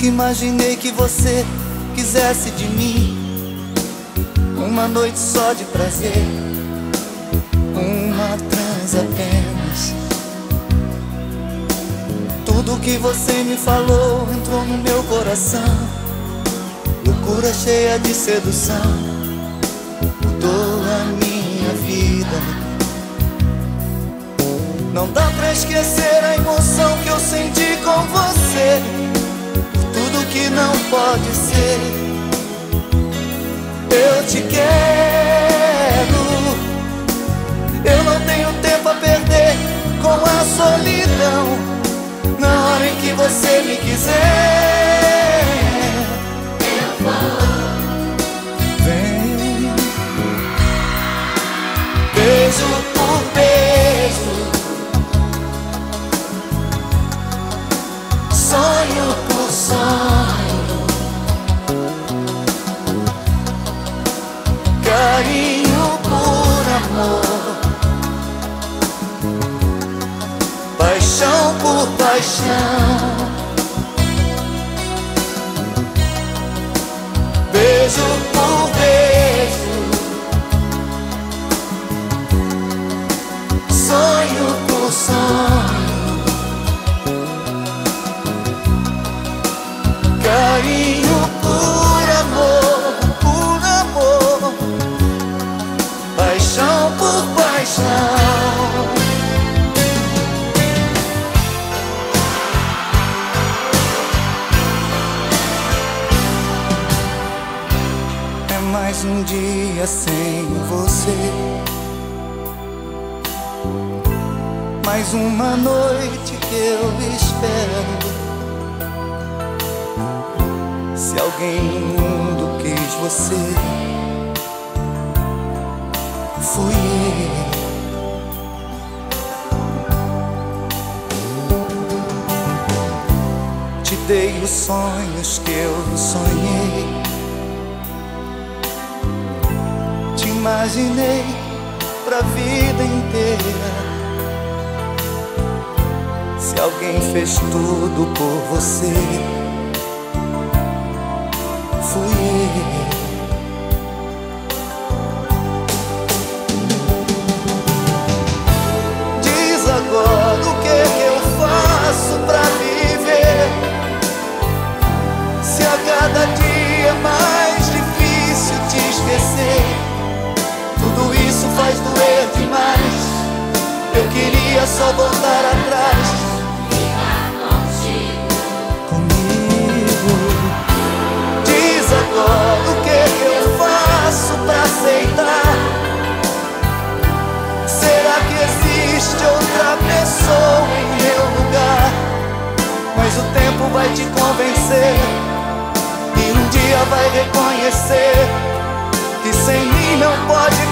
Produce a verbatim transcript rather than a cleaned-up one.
imaginei que você quisesse de mim uma noite só de prazer, uma trans apenas. Tudo que você me falou entrou no meu coração, loucura cheia de sedução, mudou a minha vida. Não dá pra esquecer a emoção que eu senti com você, tudo que não pode ser. Eu te quero, eu não tenho tempo a perder com a solidão. Na hora em que você me quiser, eu vou. Vem, beijo por beijo, sonho por sonho, carinho por amor, paixão por paixão, beijo por beijo, sonho por sonho, carinho por amor, por amor, paixão por paixão. Mais um dia sem você, mais uma noite que eu espero. Se alguém no mundo quis você, fui eu. Te dei os sonhos que eu sonhei, imaginei pra vida inteira. Se alguém fez tudo por você, fui eu. Diz agora o que que eu faço pra viver, se a cada dia é mais difícil te esquecer. Tudo isso faz doer demais, eu queria só voltar atrás. Ficar contigo, comigo. Diz agora o que que eu faço pra aceitar. Será que existe outra pessoa em meu lugar? Mas o tempo vai te convencer e um dia vai reconhecer que sem mim não pode